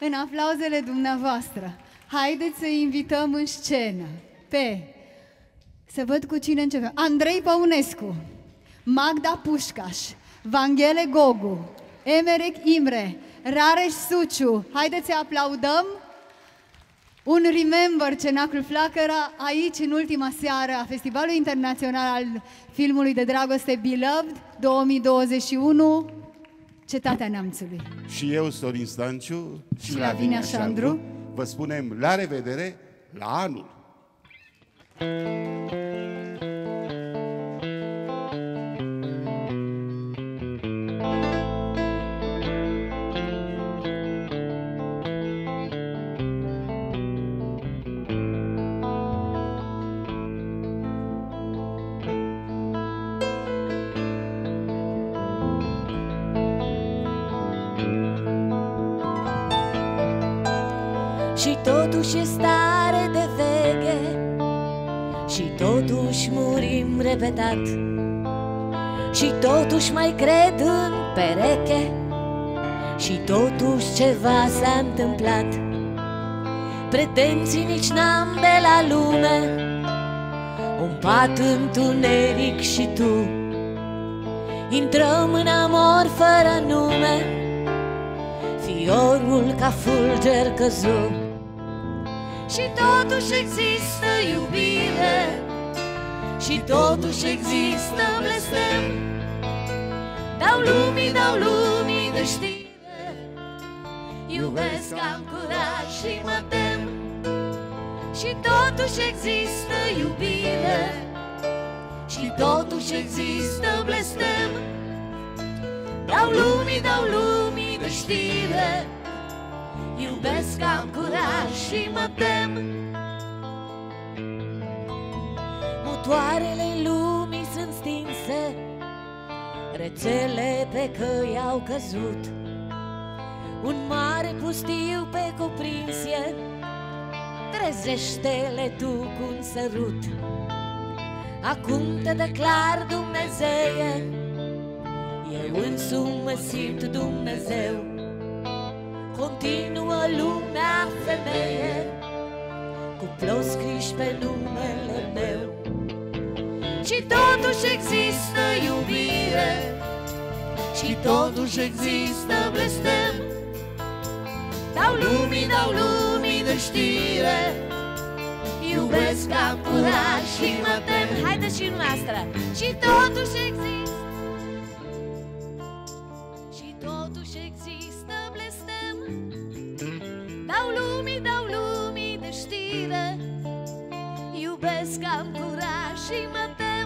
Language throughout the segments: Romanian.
în aplauzele dumneavoastră, haideți să invităm în scenă să văd cu cine începem. Andrei Păunescu, Magda Pușcaș, Vanghele Gogu, Emerec Imre, Rareș Suciu. Haideți să aplaudăm. Un Remember Cenaclul Flacăra, aici în ultima seară a Festivalului Internațional al Filmului de Dragoste Beloved 2021, Cetatea Neamțului. Și eu, Sorin Stanciu și Lavinia Șandru, vă spunem la revedere la anul! Și totuși e stare de veche, și totuși murim repetat, și totuși mai cred în pereche, și totuși ceva s-a întâmplat. Pretenții nici n-am de la lume, un pat întuneric și tu. Intrăm în amor fără nume, fiorul ca fulger căzut. Și totuși există iubire, și totuși există blestem. Dau lumii de știre, iubesc, am curaj și mă tem. Și totuși există iubire, și totuși există blestem. Dau lumii de știre, iubesc, am curaj și mă tem. Motoarele lumii sunt stinse, rețele pe căi au căzut. Un mare pustiu pe cuprinsie, trezește-le tu cu un sărut. Acum te declar, Dumnezeie, eu însumi mă simt Dumnezeu. Continuă lumea femeie, cu ploscriși pe numele meu. Și totuși există iubire, și totuși există blestem. Dau lumii de știre, iubesc, am curaj și mă tem. Haideți și noastră. Și totuși există, și totuși există blestem. Dau lumii de știre, iubesc, am curaj și mă tem.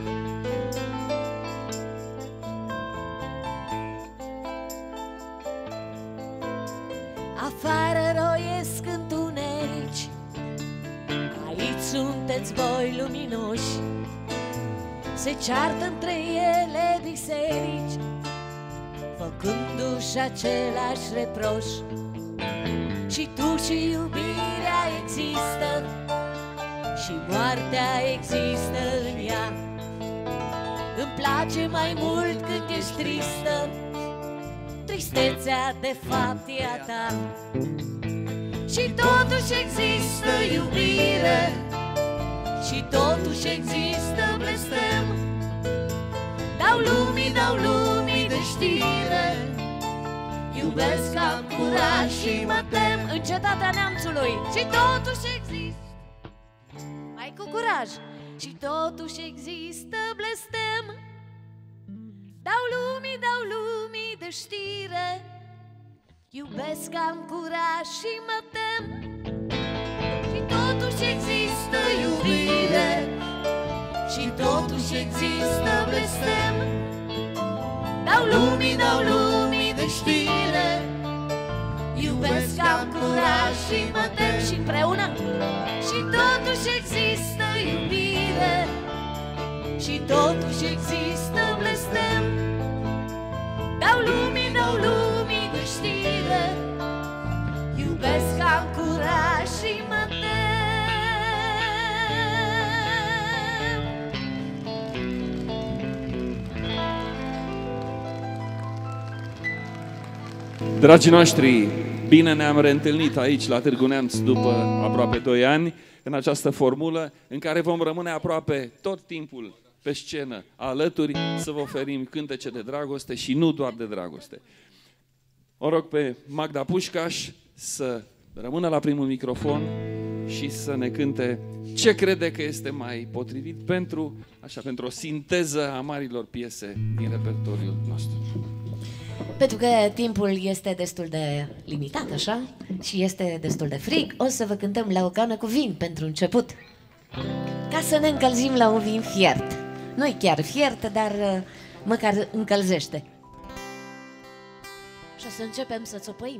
Afară roiesc întunerici, aici sunteți voi luminoși. Se ceartă între ele biserici, făcându-și același reproș. Și tu și iubirea există, și moartea există în ea. Îmi place mai mult când ești tristă, tristețea de fapt e a ta. Și totuși există iubire, și totuși există blestem. Dau lumii de știre, iubesc, am curaj și mă tem. În Cetatea Neamțului. Și totuși există, mai cu curaj, și totuși există blestem. Dau lumii de știre, iubesc, am curaj și mă tem. Și totuși există iubire, și totuși există blestem. Dau lumii de știre, iubesc, am curaj și mă tem. Și împreună. Și totuși există iubire, și totuși există blestem. Dau lumii de știre, iubesc, am curaj și mă tem. Dragii noștri, Bine ne-am reîntâlnit aici la Târgu Neamț după aproape 2 ani, în această formulă în care vom rămâne aproape tot timpul pe scenă, alături, să vă oferim cântece de dragoste și nu doar de dragoste. O rog pe Magda Pușcaș să rămână la primul microfon și să ne cânte ce crede că este mai potrivit pentru o sinteză a marilor piese din repertoriul nostru. Pentru că timpul este destul de limitat, așa, și este destul de frig, o să vă cântăm La o cană cu vin pentru început, ca să ne încălzim la un vin fiert. Nu-i chiar fiert, dar măcar încălzește. Și o să începem să țopăim.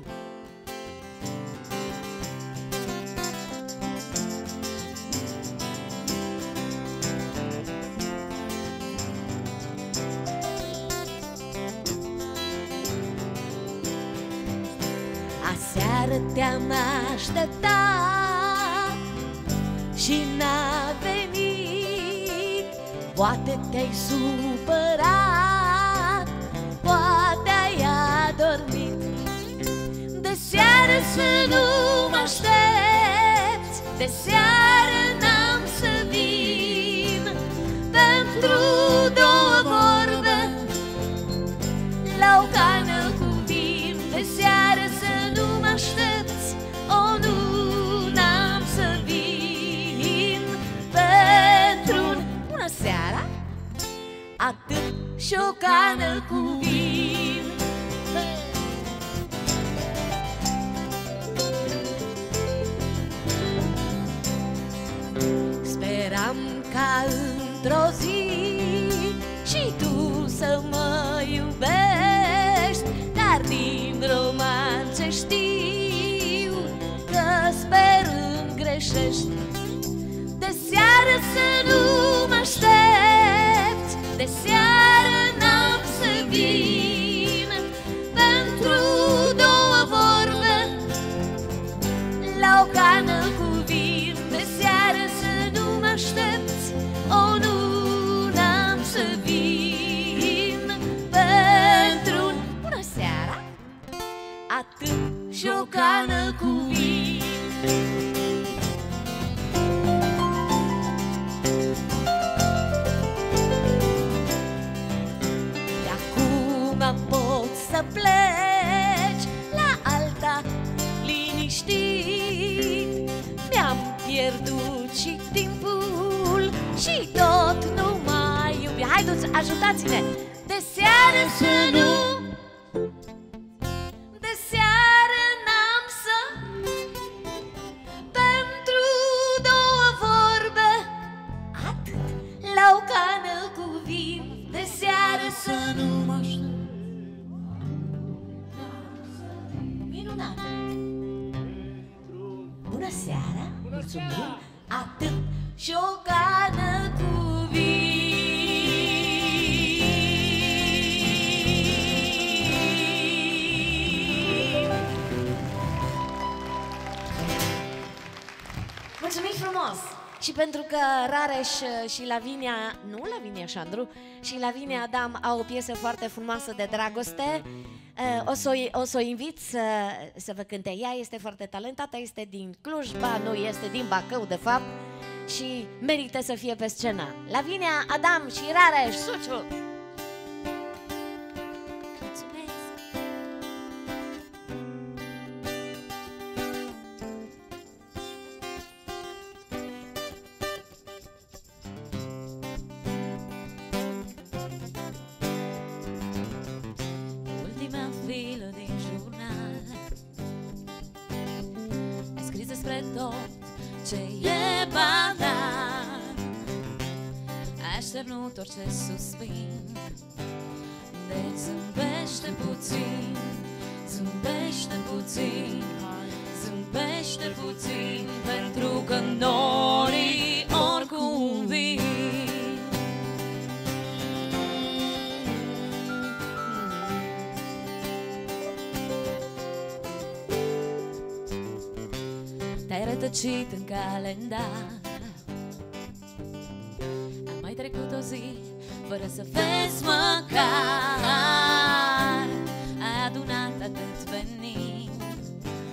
Aseară te-am așteptat și n-a venit. Poate te-ai supărat, poate ai adormit. De seară să nu mă aștepți, de seară n-am să vin. Pentru 2 vorbe la o cană cu vin. De seară să nu mă aștepți, o nu, n-am să vin. Pentru un bună seara, atât și o cană cu vin. Speram ca într-o zi și tu să mă iubești, dar din romanțe știu că sperând greșești. De seară să nu mă aștepți, de seară n-am să vin. Pentru 2 vorbe la o cană cu vin. De seară să nu mă aștepți, o nu, n-am să vin. Pentru un bună seara, atât și o cană cu vin. De acum poți să pleci la alta liniștit. Mi-am pierdut și timpul și tot nu mai iubi. Haideți, ajutați-ne! De seară să nu, de seară n-am să, pentru 2 vorbe, atât, la o cană cu vin. De seară să nu mă aștept. Minunat! Bună seara, mulțumim, atât și o cană cu vin. Mulțumim frumos! Și pentru că Rareș și Lavinia, nu Lavinia Șandru, și Lavinia Adam au o piesă foarte frumoasă de dragoste, o să o invit să vă cânte. Ea este foarte talentată, este din Cluj, ba nu, este din Bacău de fapt, și merită să fie pe scenă. Lavinia Adam și Rareș Suciu! Ce e banal, așternut orice suspin. Deci zâmbește puțin, zâmbește puțin, zâmbește puțin, pentru că norii oricum vin. Te-ai rătăcit în calendar, a mai trecut o zi fără să vezi măcar. Ai adunat atât venin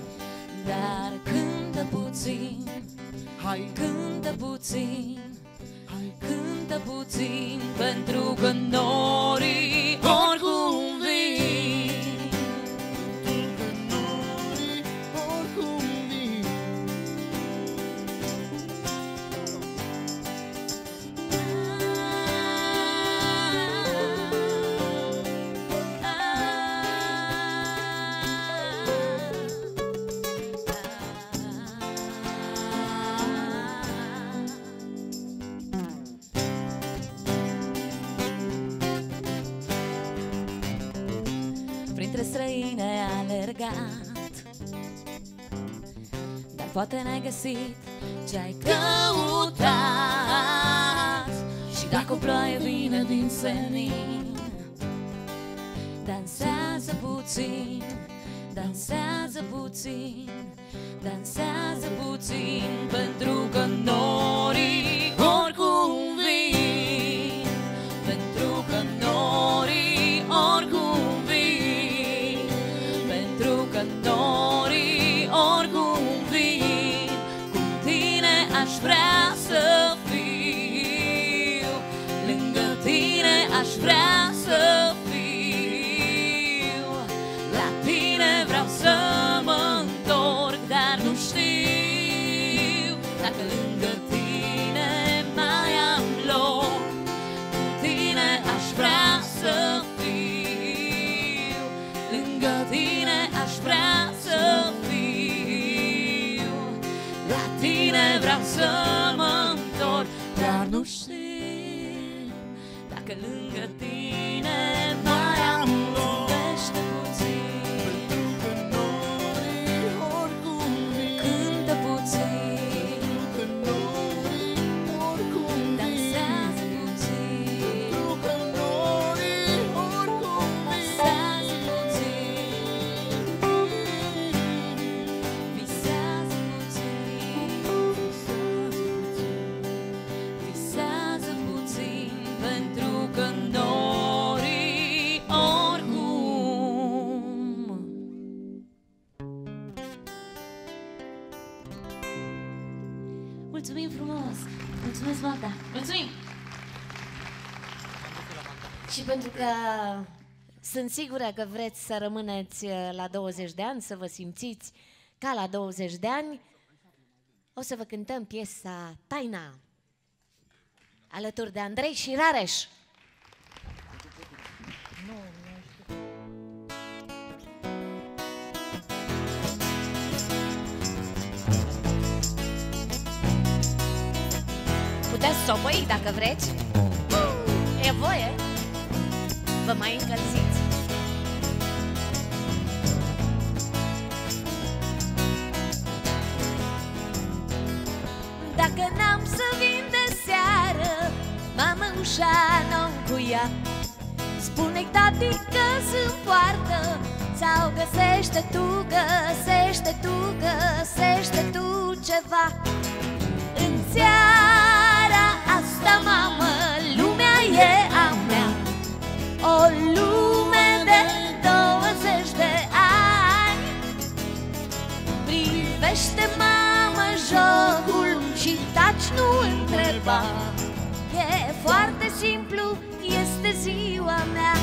dar cântă puțin, Hai, cântă puțin, cântă puțin, pentru că norii oricum vin. oricum vin. Printre străine alergat, dar poate n-ai găsit ce-ai căutat. Și dacă o ploaie vine din senin, dansează puțin, dansează puțin, dansează puțin, pentru că norii oricum vin, pentru că norii oricum vin, pentru că norii oricum vin. Cu tine aș vrea să fiu, lângă tine aș vrea să fiu, la tine vreau să mă întorc, dar nu știu dacă lângă tine mai am loc. Cu tine aș vrea să fiu, lângă tine aș vrea să fiu, la tine vreau să mă întorc, dar nu știu dacă lângă tine mai am loc. Zâmbește puțin, Că norii oricum vin. cântă puțin, Că norii oricum vin. dansează puțin, Că norii oricum dansează puțin, visează puțin, visează puțin, pentru că norii oricum. Mulțumim frumos! Mulțumesc, Magda! Mulțumim! Și pentru că sunt sigură că vreți să rămâneți la 20 de ani, să vă simțiți ca la 20 de ani, o să vă cântăm piesa Taina, alături de Andrei și Rareș. Puteți să o pui dacă vreți. E voie. Vă mai încălziți. Dacă n-am să vin de seară, mama ușa n-o încuia. Spune-i tati că sunt poartă, sau găsește tu, găsește tu, găsește tu ceva. În seara asta, mamă, lumea e a mea, o lume de 20 de ani. Privește, mamă, jocul și taci, nu întreba. E foarte simplu, este ziua mea.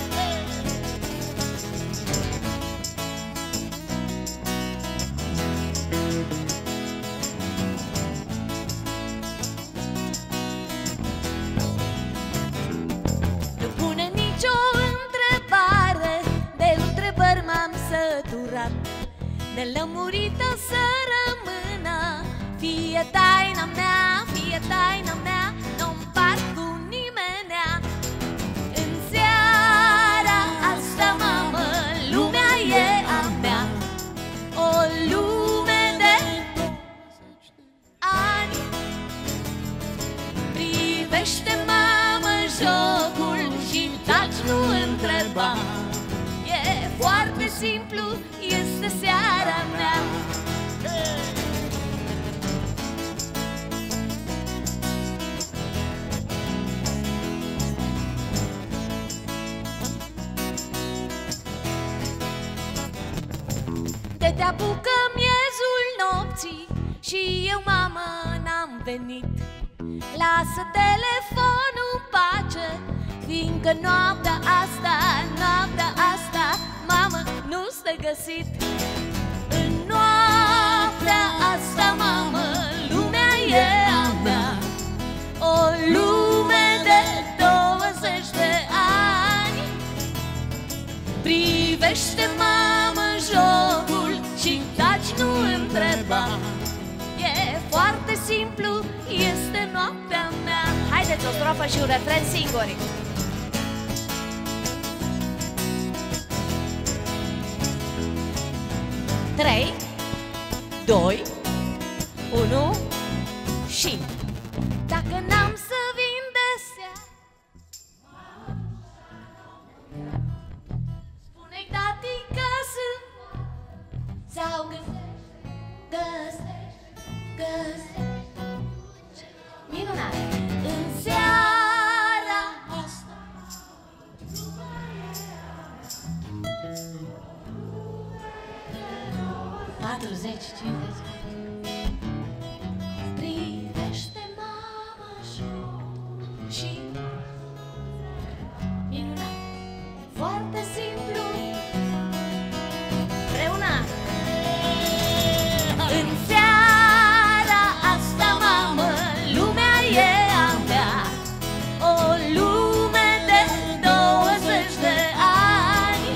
Nu pune nicio întrebare, de întrebări m-am săturat. Nelămurită să rămână, fie taina mea, fie taina mea, nu-mi împart cu nimenea. În seara asta, mamă, lumea e a mea, o lume de ani. Privește, mamă, jocul și taci, nu întreba. E foarte simplu, este seara mea. De te apucă miezul venit. Lasă telefonul în pace, fiindcă noaptea asta, mamă, nu-ți de găsit. În noaptea asta, mamă, lumea e a mea, o lume de 20 de ani. Privește, mamă, jocul și taci, nu întreba. E foarte simplu, este noaptea mea. Haideți o strofă și un refren singuri. Trei, 2, 1 și dacă n-am să vin de seară, spune-i tati că sau găsește minunat. În seara asta 40, 50. Privește, mama, și minunat. Foarte simplu. Împreună. În seara asta, mamă, lumea e a mea, o lume de 20 de ani.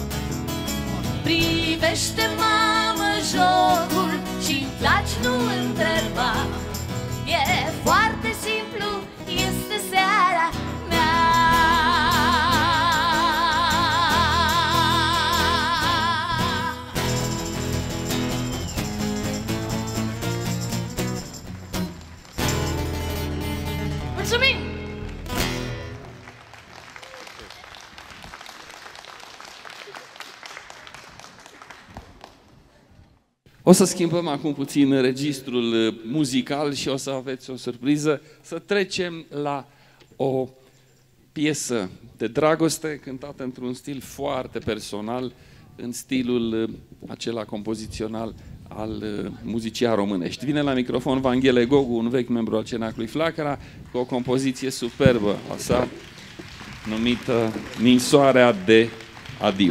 Privește, mamă, jocul și-mi place, nu întreba. E foarte simplu, este seara mea. Mulțumim! O să schimbăm acum puțin registrul muzical și o să aveți o surpriză. Să trecem la o piesă de dragoste cântată într-un stil foarte personal, în stilul acela compozițional al muzicii românești. Vine la microfon Vanghele Gogu, un vechi membru al Cenaclui Flacăra, cu o compoziție superbă a sa, numită Ninsoarea de adio.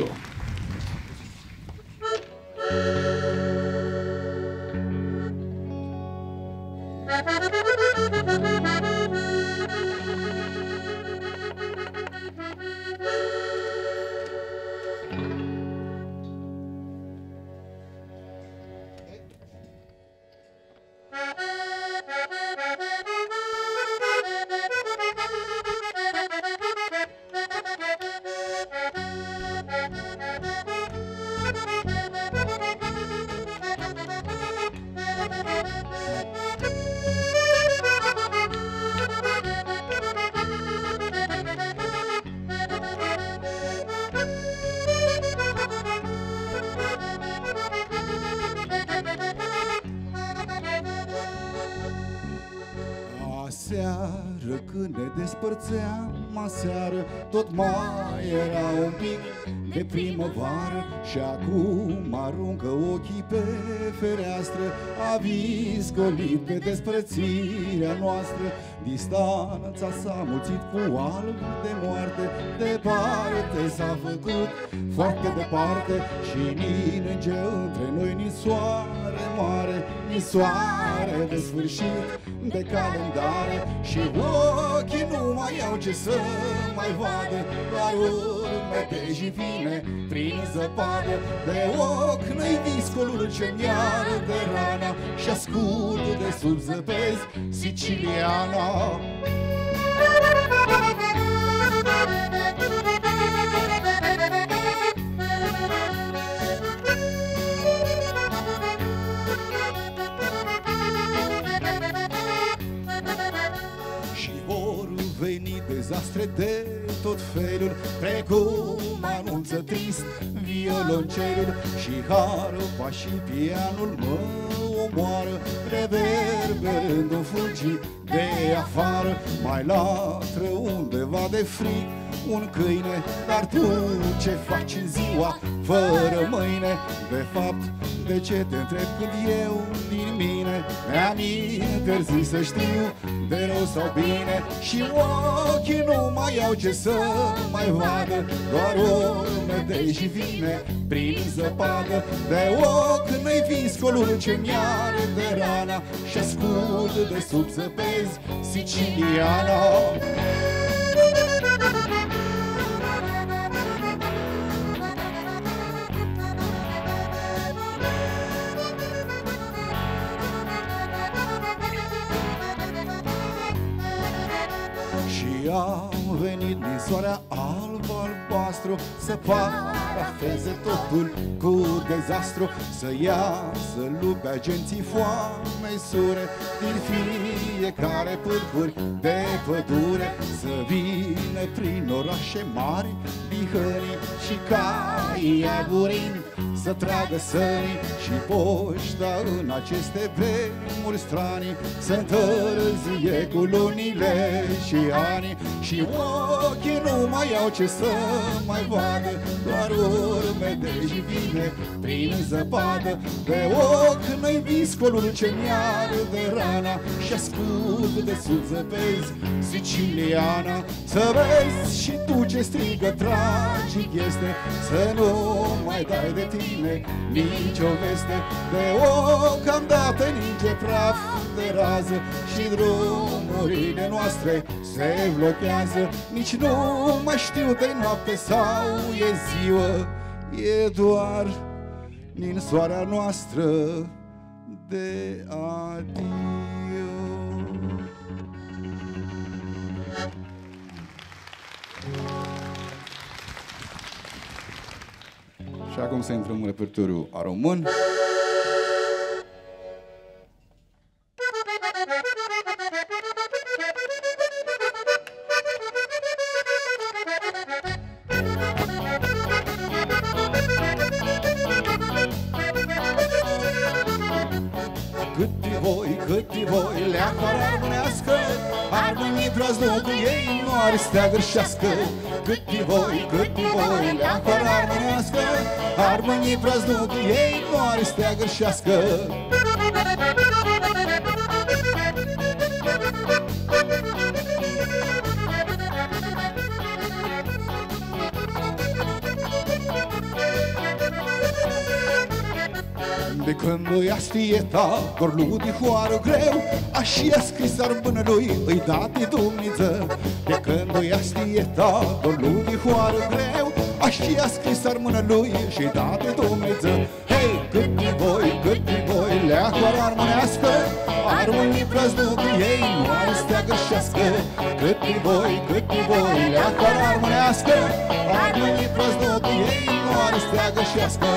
Aseară când ne despărțeam, aseară tot mai era un pic de primăvară. Și acum aruncă ochii pe fereastră, aviz golit de despărțirea noastră. Distanța s-a mulțit cu alb de moarte, departe s-a făcut foarte departe. Și ninge între noi ninsoare mare, ninsoare de sfârșit de calendare. Și ochii nu mai au ce să mai vadă, doar urme de jivine prin zăpadă. De ochi nu-i viscolul ce-mi de rana și ascultul de sub zăpezi siciliana. Și vor veni dezastre de tot felul, precum anunță trist violoncelul. Și harpa și pianul mă omoară, reverberând un fulgi de afară. Mai latră undeva de fric un câine, dar tu ce faci în ziua fără mâine? De fapt, de ce te întreb când eu din mine mi-am interzis să știu de rău sau bine. Și ochii nu mai au ce să mai vadă, doar urme de și vine prin zăpadă. De ochi n-ai viscolul ce mi-are de rana și ascult de sub zăpezi siciliana. Și am venit din soarea alb-albastru să parafeze totul cu dezastru, să iasă lupe agenții foamei sure din fiecare pârcuri de pădure, să vină prin orașe mari dihării și cai aburini să tragă sării și poșta în aceste vremuri stranii să întârzie cu lunile și ani. Și ochii nu mai au ce să mai vadă, doar urme de jivine prin zăpadă. De ochi n-ai viscolul ce mi-are de rana și ascult de sub zăpezi siciliana. Să vezi și tu ce strigă tragic este, să nu mai dai de tine nici o veste. De ochi am dat în ninge praf de rază și drumurile noastre se blochează. Nici nu mai știu de noapte sau e ziua, e doar ninsoarea noastră de adio. Și acum să intrăm în repertoriul a român. Cât-i voi, leacoară armânească, ar veni brazdul cu ei, nu are stea gârșească. Cât-i voi, leacoară armânească, ar veni brazdul cu ei, nu are stea gârșească. De când o ia stieta, doar lui hoară greu, așa a scris armână lui, îi da de Dumnezeu. De când o ia stieta, doar lui hoară greu, așa a scris armână lui și-i da de Dumnezeu. Hei, cât-i voi, leacoară armânească, armânii prăznu cu ei, nu are stea gășească. Cât-i voi, leacoară armânească, armânii prăznu cu ei, nu are stea gășească.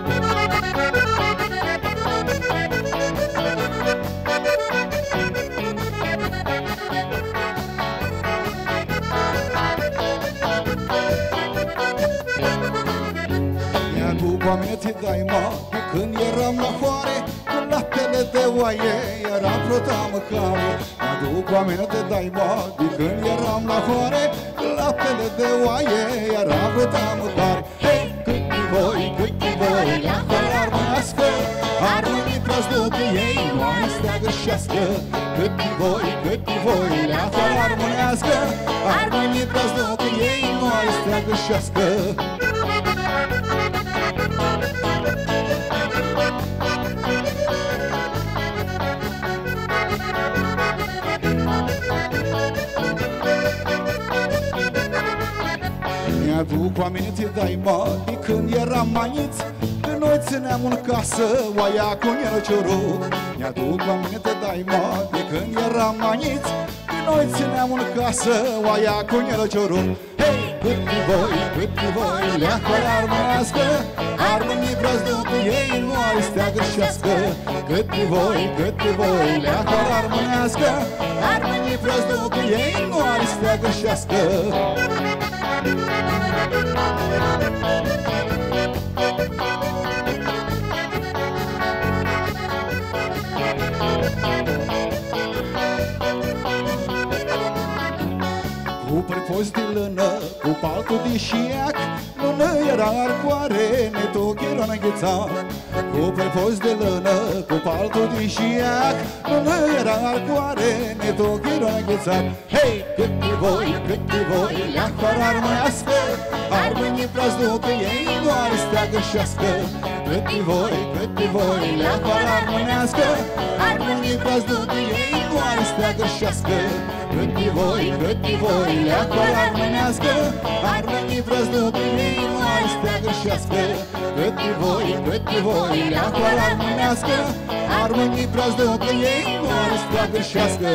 Oameni ți dai mă, de când eram la foare, cu laptele de oaie era prota măcare. Mi-aduc oameni te dai mă, de când eram la foare, cu laptele de oaie era prota măcare. Hei, cât-i voi, leacoară armânească, armânii prăznu cu ei, nu are stea gârșească. Cât-i voi, leacoară armânească, armânii prăznu cu ei, nu are stea gârșească. Mi-aduc oamenii ți dai mă, de când eram maiți, când noi țineam în casă oaia cu nerăcioroc. Mi-aduc oamenii te dai mă, de când eram maiți, când noi țineam în casă oaia cu nerăcioroc. Hei, cât-i voi, leacoară armânească, armânii prăznu cu ei, nu are stea gârșească. Cât-i voi, leacoară armânească, armânii prăznu cu ei, nu are stea gârșească. Cu post de lână cu paltul de șiac, nu era arcoare, netoc era înghețat. Cu post de lână cu paltul de șiac, nu era arcoare, netoc era înghețat. Hei, cât de voi, leacoară armânească, armânii prazducă ei doar steagă șească. Cât de voi, leacoară armânească, armânii prazducă ei doar steagă șească. Cât de voi, leacoară armânească, armânii prazducă ei doar steagă șească. Cât de voi, leacoară armânească, armânii prazducă ei doar steagă șească.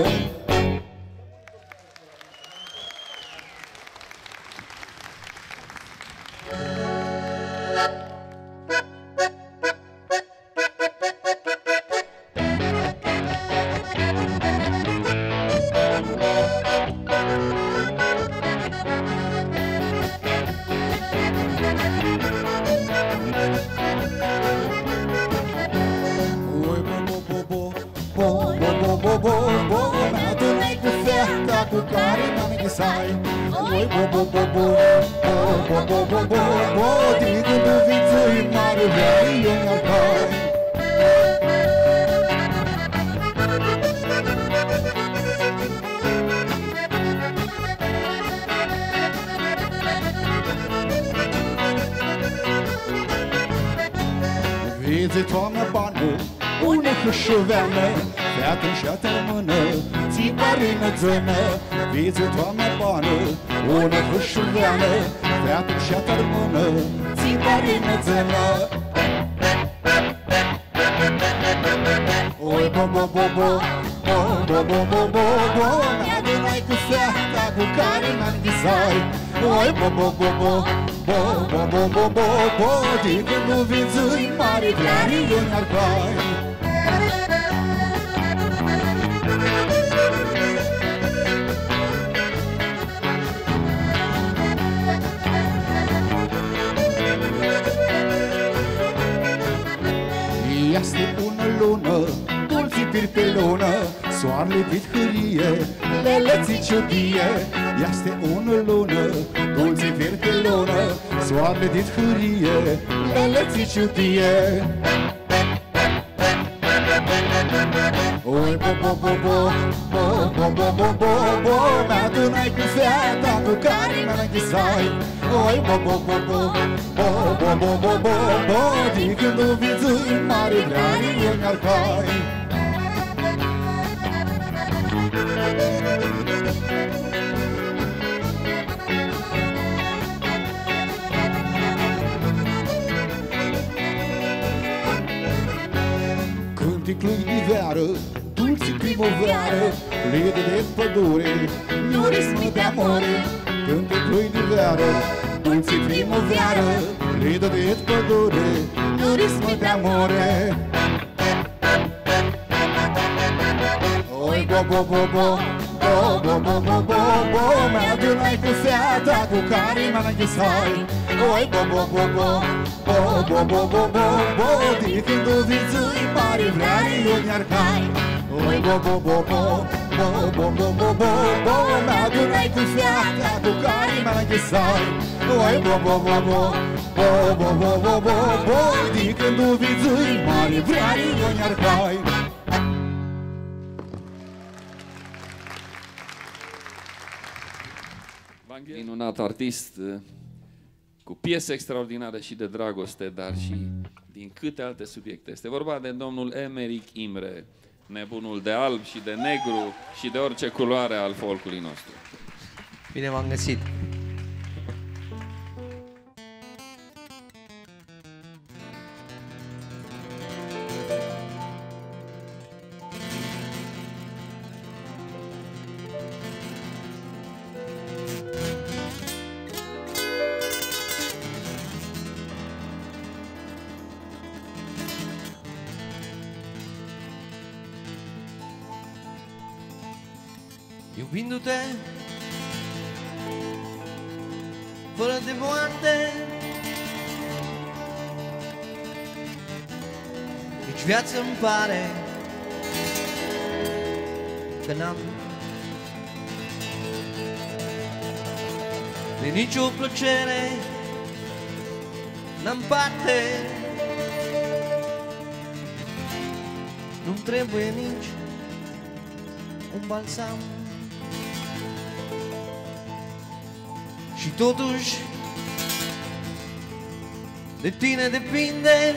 Vezi toamna bană, una hâșoveană, feată înșeată în mână, țipare în țână. Vezi toamna bană, una hâșoveană, feată înșeată în mână, țipare în țână. Oi bo bo bo bo, bo bo bo bo bo, mi-adunai cu feata cu care m-am visai. Oi bo bo bo bo, bo bo bo bo bo bo, de când nu vințui mare vreanii eu n-arcai. Este una lună, dulții pir pe lună, soarele pit hârie, leleții ciudie. Este una lună, dulții pir pe lună, soarele dit hârie, leleții ciudie. Oi bo bo bo bo, bo bo bo bo bo bo, mi-adunai cu feata cu care m-am închisai. Oi bo bo bo bo, bo bo bo bo bo bo, de când o vizui mare vreanii eu n-arcai. Cânticlui de-iveară, dulci primăvară, lede de pădure, miurismă de amore. Cânticlui de-iveară, dulci primăvară, lede de pădure, miurismă de amore. Oi bo bo bo bo, bo bo bo bo bo bo, mi-adunai cu feata cu care m-am închisai. Oi bo bo bo bo, bo bo bo bo bo bo, de când o vizui mare vreanii eu n-arcai. Oi bo bo bo bo, bo bo bo bo bo bo, mi-adunai cu feata cu care m-am închisai. Oi bo bo bo bo, bo bo bo bo bo bo, de când o vizui mare vreanii eu n-arcai. Minunat artist, cu piese extraordinare și de dragoste, dar și din câte alte subiecte. Este vorba de domnul Emeric Imre, nebunul de alb și de negru și de orice culoare al folcului nostru. Bine v-am găsit! Iubindu-te fără de moarte, nici viață-mi pare că n-am. de nicio plăcere n-am parte. Nu-mi trebuie nici un balsam. Și totuși de tine depinde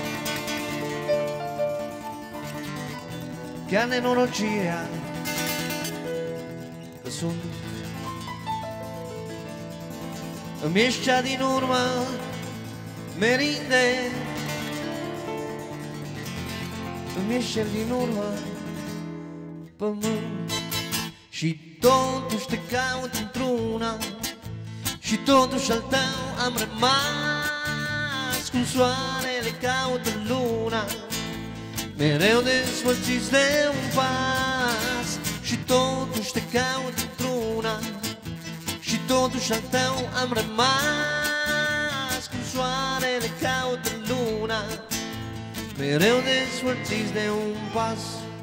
chiar nenorocirea că sunt. Îmi ești cea din urmă merinde, îmi ești cel din urmă pământ. Și totuși te caut într-una, și totuși al tău am rămas. Cum soarele caută luna, mereu despărțiți de un pas. Și totuși te caut într-una, și totuși al tău am rămas. Cum soarele caută luna, mereu despărțiți de un pas.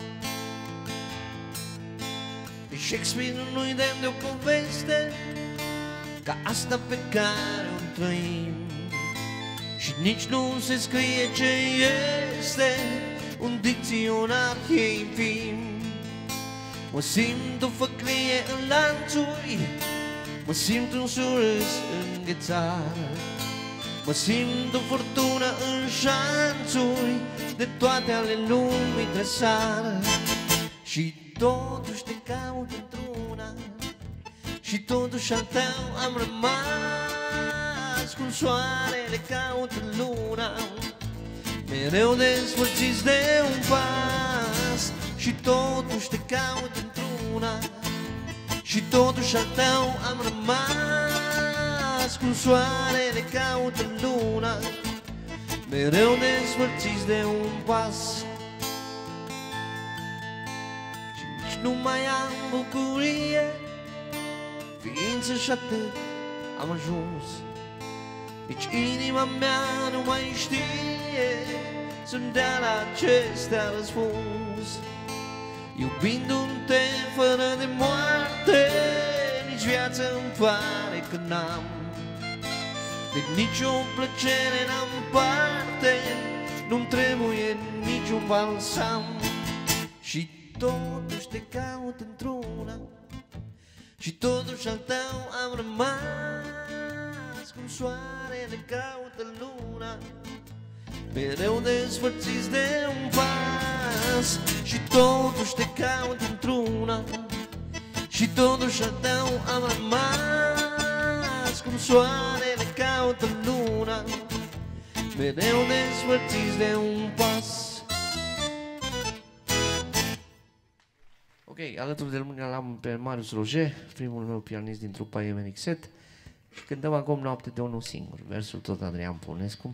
Shakespeare nu-i demn de o poveste ca asta pe care o trăim, și nici nu se scrie ce este un dicționar infim. Mă simt o făclie în lanțuri, mă simt un surâs înghețat, mă simt o furtună în șanțuri, de toate ale lumii tresar. Și totuși te caut într-una, și totuși al tău am rămas. Cum soarele caută luna, mereu despărțiți de un pas. Și totuși te caut într-una, și totuși al tău am rămas. Cum soarele caută luna, mereu despărțiți de un pas. Și nici nu mai am bucurie, ființă și atât am ajuns. Nici inima mea nu mai știe să-mi dea la acestea răspuns. Iubindu-te fără de moarte, nici viață îmi pare că n-am. De nicio plăcere n-am parte, nu-mi trebuie niciun balsam. Și totuși te caut într-una, și totuși al tău am rămas. Cum soarele caută luna, mereu despărțiți de un pas. Și totuși te caut într-una, și totuși al tău am rămas. Cum soarele caută luna, mereu despărțiți de un pas. Ok, alături de mine l-am pe Marius Roger, primul meu pianist din trupa Emenixet, și cântăm acum Noapte de unul singur, versul tot Adrian Pulnescu.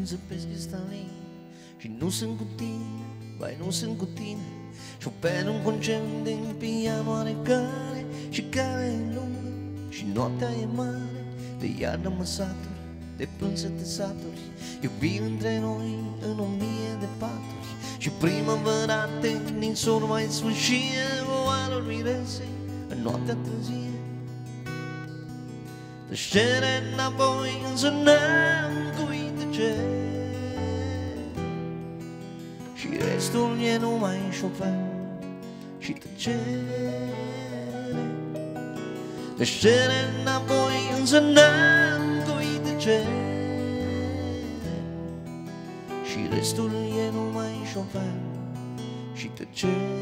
vin să pesc stalin. Și nu sunt cu tine, vai nu sunt cu tine. Chopin un concert din piano are care și care e lungă și noaptea e mare. De iarnă mă saturi, de plâns să te saturi. Iubi între noi în 1000 de paturi. Și primăvăra din sol mai sfârșie. Voalul mirese în noaptea târzie. Te-și cere înapoi, însă n-am cui de ce. Și restul e numai Chopin și tăcere. Te-și cere înapoi, însă n-am cui de ce. Și restul e numai Chopin și tăcere.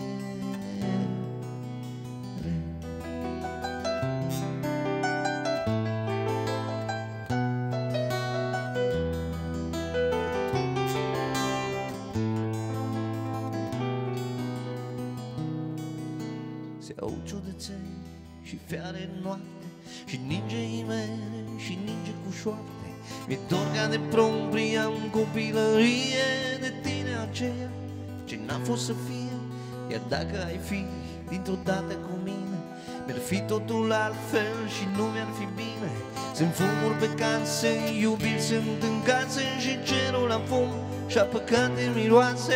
Se aud ciudăței și fiare în noapte și ninge imene și ninge cu șoapte. Mi-e dor ca de propria în copilărie de tine aceea ce n-a fost să fie. Iar dacă ai fi dintr-o dată cu mine, mi-ar fi totul altfel și nu mi-ar fi bine. Sunt fumuri pe case, iubiri sunt în case și cerul la fum și-a păcate miroase.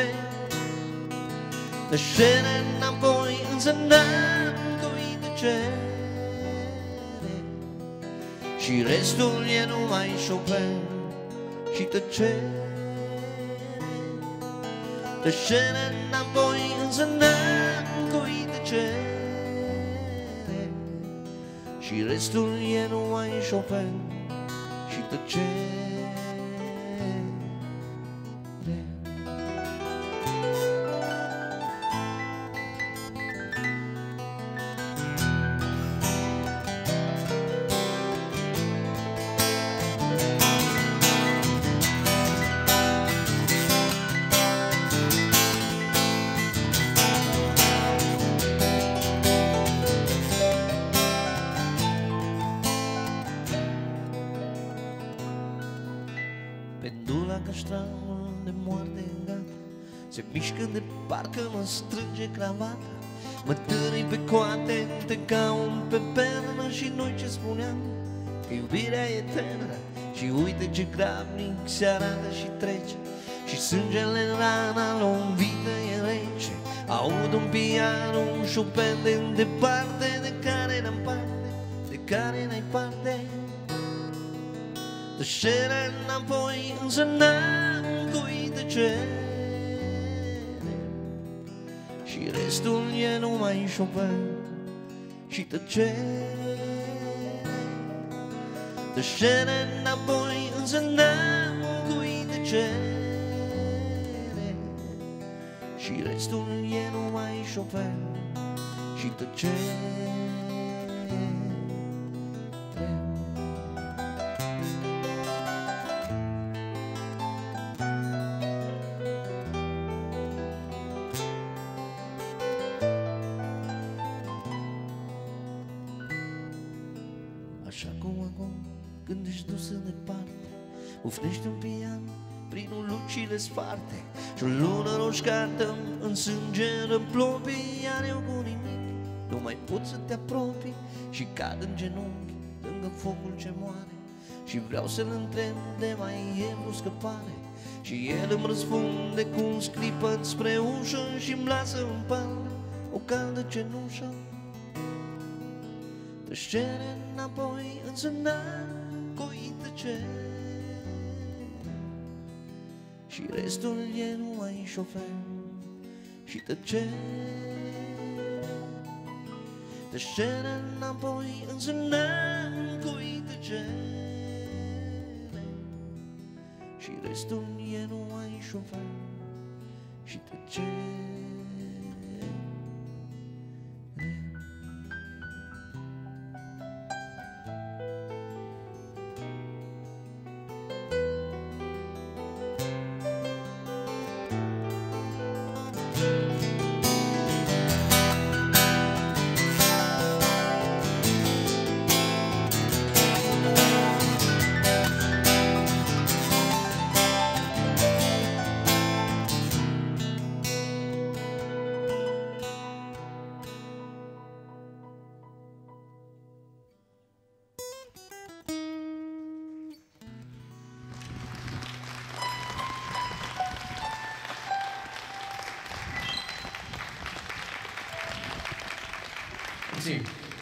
Te-și cere înapoi, însă n-am cui de cere. Și restul e numai Chopin și tăcere. Te-și cere înapoi, însă n-am cui de cere. Și restul e numai Chopin și tăcere. Pendula castravul de moarte în gata se mișcă de parcă mă strânge cravata. Mă târâi pe coate, te caun pe pernă. Și noi ce spuneam, că iubirea e eternă. Și uite ce grabnic se arată și trece. Și sângele în rana lombită e rece. Aud un piano, un Chopin de departe, de care n-am parte, de care n-ai parte. Te-și cere înapoi, însă n-am cui de cere. Și restul e numai Chopin și tăcere. Te-și cere înapoi, însă n-am cui de cere. Și restul e numai Chopin și tăcere. Așa cum acum, când ești dusă departe, ufnești un pian prin lucile sparte. Și o lună roșcată în sânge răplopii. Iar eu cu nimic nu mai pot să te apropii. Și cad în genunchi lângă focul ce moare. Și vreau să-l întreb de mai e vreo scăpare. Și el îmi răspunde cu un sclipăt spre ușă. Și-mi lasă în palme o caldă cenușă. Te-și cere înapoi, însă n-am cui de cere. Și restul e numai Chopin și tăcere. Te-și cere înapoi, însă n-am cui de cere. Și restul e numai Chopin și tăcere. Mersi.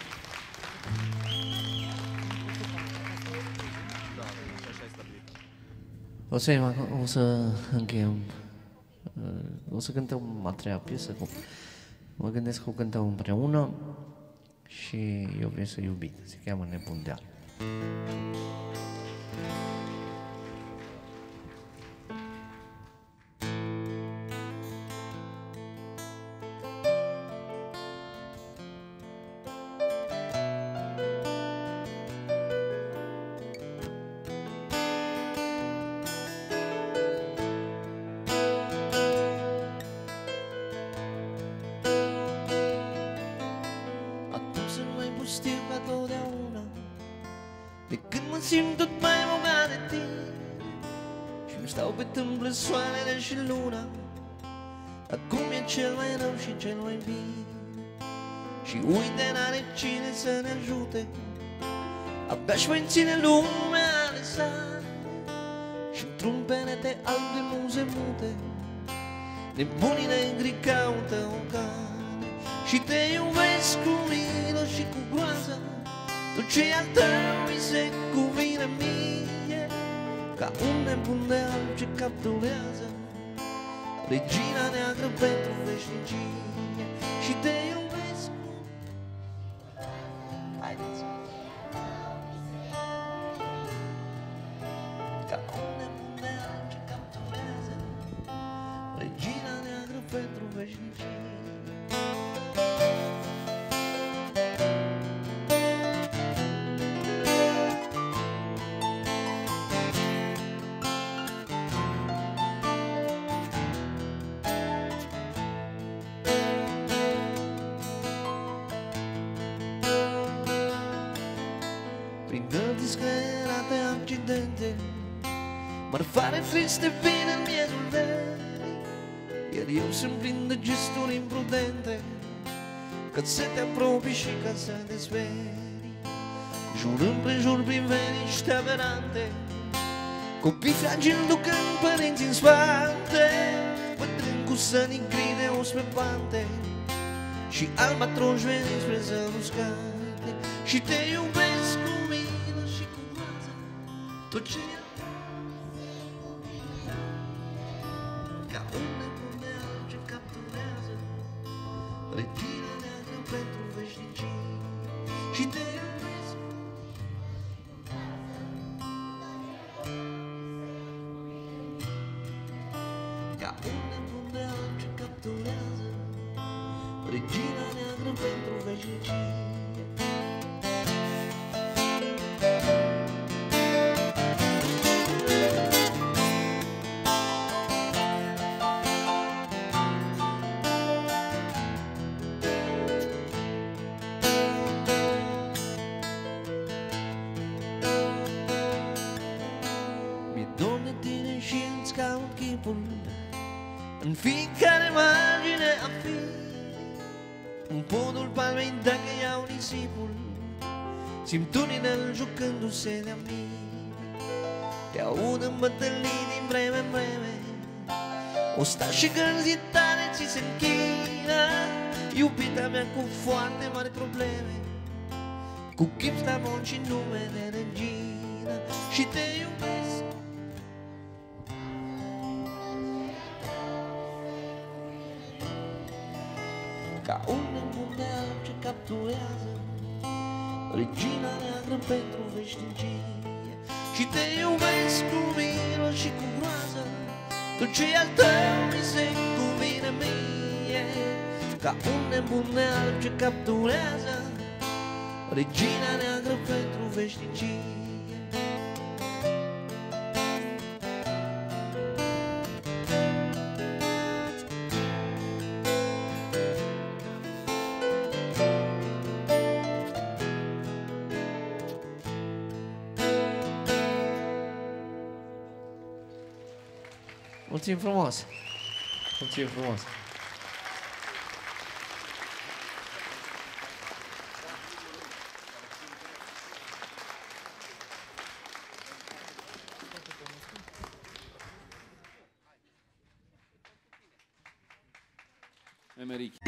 O să încheiem. O să cântăm a treia piesă. Mă gândesc că o cântăm împreună și e o piesă iubită. Se cheamă Nebun de Alb. Simt tot mai bogat de tine și îmi stau pe tâmplă soarele și luna. Acum e cel mai rău și cel mai bine și uite, n-are cine să ne ajute. Abia-și voi ține lumea de sare și într-un penete alb de muze mute nebunii negri caută o cale și te iubesc cu milă și cu groază. Tot ce al tău mi se cuvine mie, ca un nebun de alb ce capturează regina neagră pentru veșnicie. Și te iubesc cu... Haideți! Ca un nebun de alb ce capturează regina neagră pentru veșnicie. Disperate accidente, mărfare triste vin în miezul verii, iar eu sunt plin de gesturi imprudente, că să te apropii și ca să te sperii. Jur împrejur priveliști aberante, copii fragili ducând părinți în spate, bătrâni cu sănii gri de os pe pante și albatroși veniți spre să nu scate. Și te iubesc cu milă și cu groază, tot ce e ca un nebun de alb ce capturează regina neagră pentru veșnicie. Și te iubesc ca un nebun de alb ce capturează regina neagră pentru veșnicie. În fiecare margine a fi, în podul palmei dacă iau nisipul, simt un inel jucându-se de-a mine. Te aud în bătălii din vreme în vreme, ostași și gârzii tale ți se închină. Iubita mea cu foarte mari probleme, cu chip stamon și nume de regină. Și te iubesc ca un nebun de alb ce capturează regina neagră pentru veșnicie. Și te iubesc cu milă și cu groază, tot ce al tău mi se cuvine mie, ca un nebun de alb ce capturează regina neagră pentru veșnicie. Mulțumim frumos! Mulțumim frumos! Emeric.